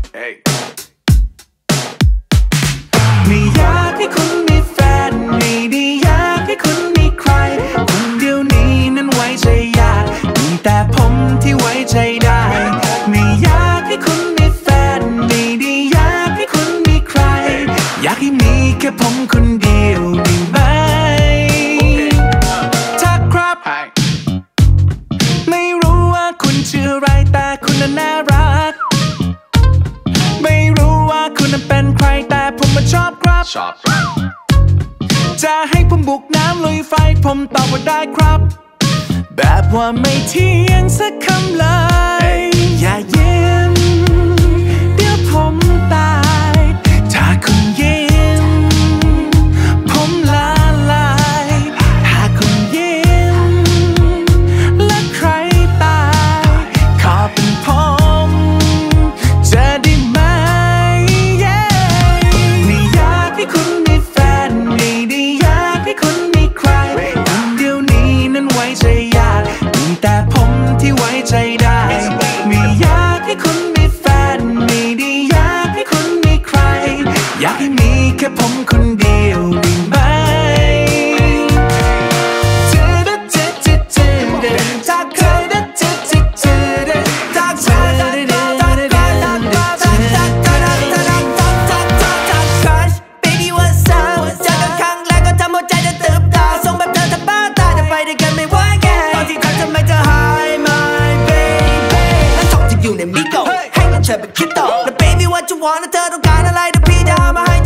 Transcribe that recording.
ไม่อยากให้คุณมีแฟนไม่ได้อยากให้คุณมีใครคนเดียวนี้นั้นไว้ใจยากมีแต่ผมที่ไว้ใจได้ไม่อยากให้คุณมีแฟนไม่ได้อยากให้คุณมีใครอยากให้มีแค่ผมคนเดียวได้ไหมถ้าครับไม่รู้ว่าคุณชื่ออะไรแต่คุณน่ารักไม่รู้ว่าคุณนั้นเป็นใครแต่ผมมาชอบครับจะให้ผมบุกน้ำลุยไฟผมตอบว่าได้ครับแบบว่าไม่เที่ยงสักคำเลยอย่ายิ้มเดี๋ยวผมตายถ้าคุณยิ้มผมละลายถ้าคุณยิ้มและใครตายขอเป็นผมจะได้ไหมไม่อยากให้คุณมีแฟนไม่ได้อยากให้คุณมีใครคนเดียวนี้นั้นไว้ใจยากมีแต่ผมที่ไว้ใจได้ไม่อยากให้คุณมีแฟนไม่ได้อยากให้คุณมีใครอยากให้มีแค่ผมคนเดียวได้ไหมให้เงินเธอไปคิดต่อแล้ว baby what you want เธอต้องการอะไรเดี๋ยวพี่จะหามาให้